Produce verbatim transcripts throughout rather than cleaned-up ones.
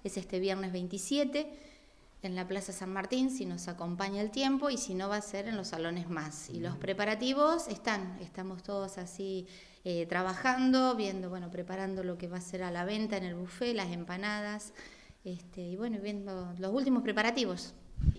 es este viernes veintisiete en la Plaza San Martín, si nos acompaña el tiempo, y si no va a ser en los salones más. Y los preparativos están, estamos todos así eh, trabajando, viendo, bueno, preparando lo que va a ser a la venta en el buffet, las empanadas, este, y bueno, viendo los últimos preparativos.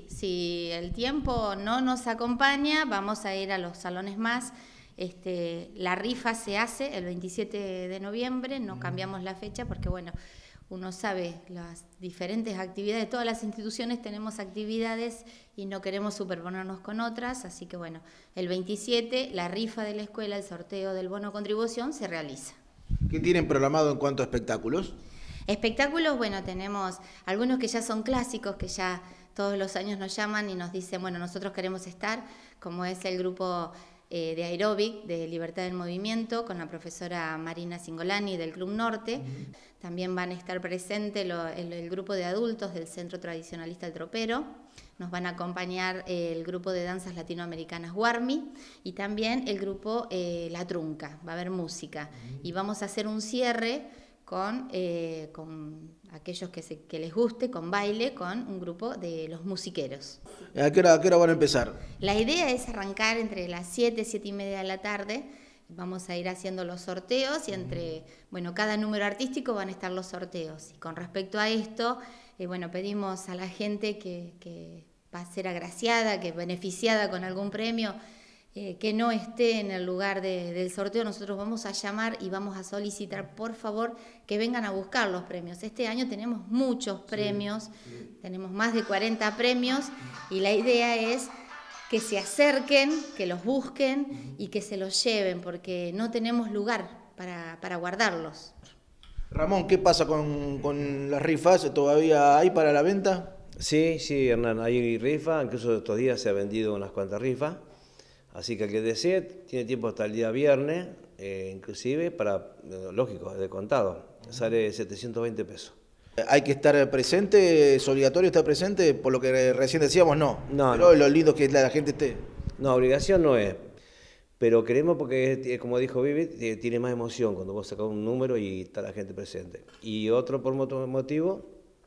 Si el tiempo no nos acompaña, vamos a ir a los salones más. Este, la rifa se hace el veintisiete de noviembre, no cambiamos la fecha porque, bueno, uno sabe las diferentes actividades, todas las instituciones tenemos actividades y no queremos superponernos con otras, así que bueno, el veintisiete la rifa de la escuela, el sorteo del bono contribución se realiza. ¿Qué tienen programado en cuanto a espectáculos? Espectáculos, bueno, tenemos algunos que ya son clásicos, que ya todos los años nos llaman y nos dicen, bueno, nosotros queremos estar, como es el grupo Eh, de aeróbic, de Libertad del Movimiento, con la profesora Marina Singolani del Club Norte. Uh-huh. También van a estar presentes lo, el, el grupo de adultos del Centro Tradicionalista El Tropero. Nos van a acompañar eh, el grupo de danzas latinoamericanas Guarmi y también el grupo eh, La Trunca. Va a haber música. Uh-huh. Y vamos a hacer un cierre con, eh, con aquellos que, se, que les guste, con baile, con un grupo de los musiqueros. ¿A qué hora, a qué hora van a empezar? La idea es arrancar entre las siete, siete y media de la tarde. Vamos a ir haciendo los sorteos y entre, bueno, cada número artístico van a estar los sorteos. Y con respecto a esto, eh, bueno, pedimos a la gente que, que va a ser agraciada, que beneficiada con algún premio, Eh, que no esté en el lugar de, del sorteo, nosotros vamos a llamar y vamos a solicitar, por favor, que vengan a buscar los premios. Este año tenemos muchos premios, sí, sí. Tenemos más de cuarenta premios y la idea es que se acerquen, que los busquen y que se los lleven, porque no tenemos lugar para, para guardarlos. Ramón, ¿qué pasa con, con las rifas? ¿Todavía hay para la venta? Sí, sí, Hernán, hay rifa, incluso estos días se ha vendido unas cuantas rifas. Así que el que desee tiene tiempo hasta el día viernes, eh, inclusive para, eh, lógico, de contado, sale setecientos veinte pesos. ¿Hay que estar presente? ¿Es obligatorio estar presente? Por lo que recién decíamos, no. No, Pero no. Lo lindo es que la gente esté. No, obligación no es. Pero queremos porque, como dijo Vivi, tiene más emoción cuando vos sacás un número y está la gente presente. Y otro por motivo,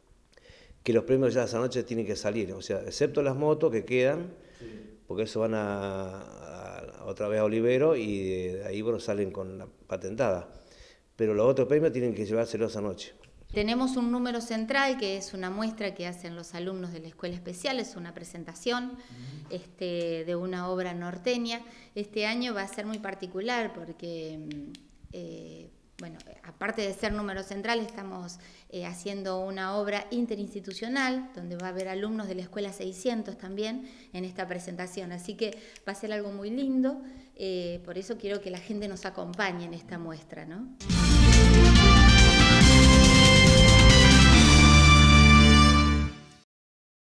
que los premios ya esa noche tienen que salir, o sea, excepto las motos que quedan, sí. Porque eso van a, a, otra vez a Olivero y de ahí bueno, salen con la patentada. Pero los otros premios tienen que llevárselos esa noche. Tenemos un número central que es una muestra que hacen los alumnos de la Escuela Especial, es una presentación uh-huh. este, de una obra norteña. Este año va a ser muy particular porque, eh, bueno, aparte de ser número central, estamos eh, haciendo una obra interinstitucional donde va a haber alumnos de la Escuela seiscientos también en esta presentación. Así que va a ser algo muy lindo, eh, por eso quiero que la gente nos acompañe en esta muestra, ¿no?